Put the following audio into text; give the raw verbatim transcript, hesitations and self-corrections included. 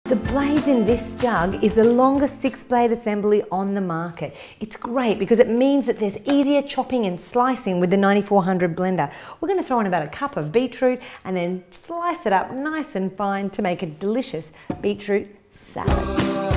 The blades in this jug is the longest six blade assembly on the market. It's great because it means that there's easier chopping and slicing with the ninety-four hundred blender. We're going to throw in about a cup of beetroot and then slice it up nice and fine to make a delicious beetroot salad.